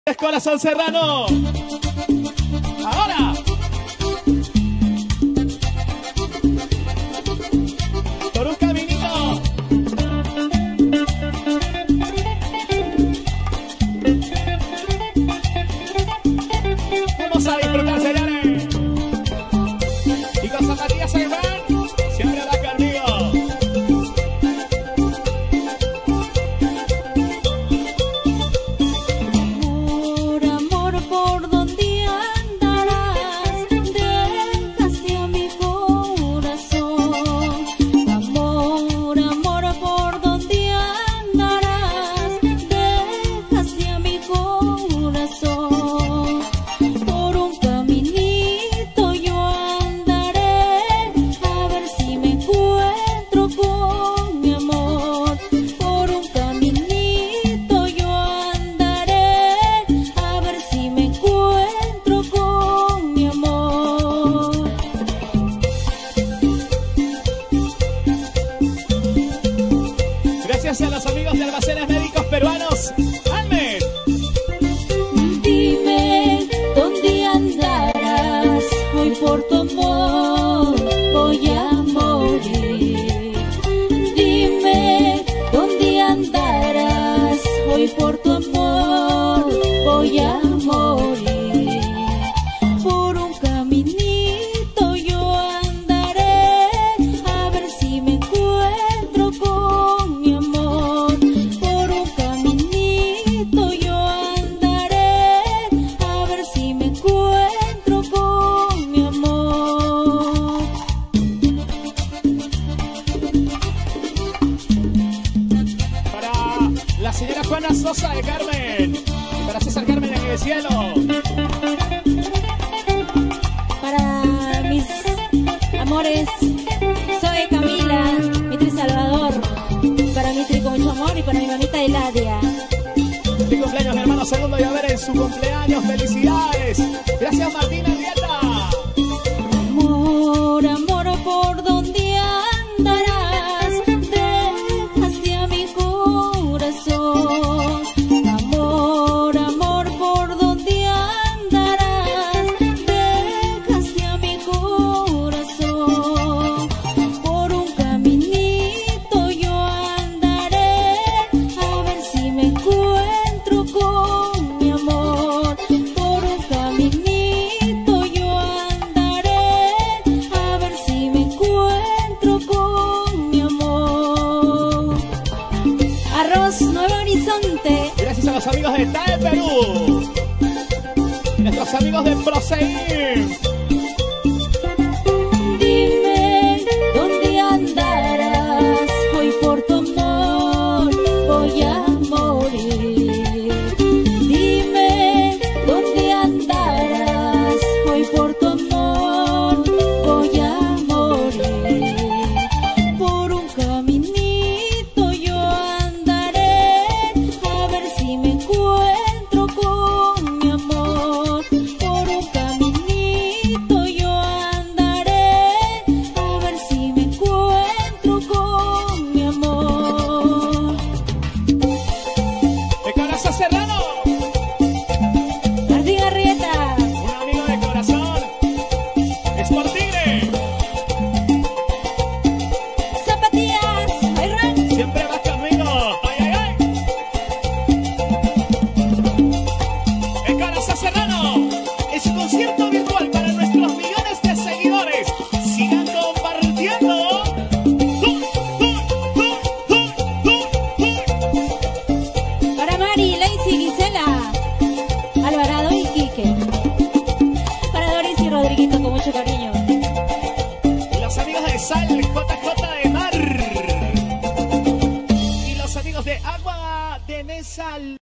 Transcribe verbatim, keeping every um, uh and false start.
Corazón Serrano. Ahora. Por un caminito. Vamos a disfrutar, señores. Y con zapatillas se van. Siempre va conmigo. Gracias a los amigos de Almacenes Médicos Peruanos. ¡Almen! Dime dónde andarás, hoy por tu amor voy a morir. Dime dónde andarás, hoy por tu amor voy a morir. Por un caminito yo andaré, a ver si me encuentro con mi amor. Por un caminito yo andaré, a ver si me encuentro con mi amor. Para la señora Juana Sosa de Carmen. Para César Carmen en el cielo. Para mis amores, soy Camila, Mitri Salvador. Para Mitri con mucho amor y para mi mamita Eladia. Mi cumpleaños, mi hermano segundo, y a ver en su cumpleaños. ¡Felicidades! Gracias, Martina Dieta. Amor, amor, por donde andarás, dejaste a mi corazón. Amor, amor, por donde andarás, dejaste a mi corazón. Por un caminito yo andaré, a ver si me encuentro con mi amor. Por un caminito yo andaré, a ver si me encuentro con mi amor. Arroz Nuevo Horizonte. Gracias a los amigos de T A E Perú. Y nuestros amigos de Proseguir. Dime dónde andarás, hoy por tu amor voy a morir. Dime dónde andarás, hoy por tu amor voy a morir. Por un caminito yo andaré, a ver si me encuentro con mi amor. Por un caminito yo andaré, a ver si me encuentro con mi amor. De Corazón Serrano. Martín Arrieta. Un amigo de corazón. Es por Tigre. Zapatillas, Ayran. Siempre vas conmigo. ¡Ay, ay, ay! El Corazón Serrano es un concierto virtual para nuestros millones de seguidores. Sigan compartiendo. ¡Tum, tum, tum, tum, tum, tum! Para Mari, Lacey, Gisela, Alvarado y Quique. Para Doris y Rodriguito con mucho cariño. Los amigos de Sal, J J de Mar. Y los amigos de Agua de Nesal.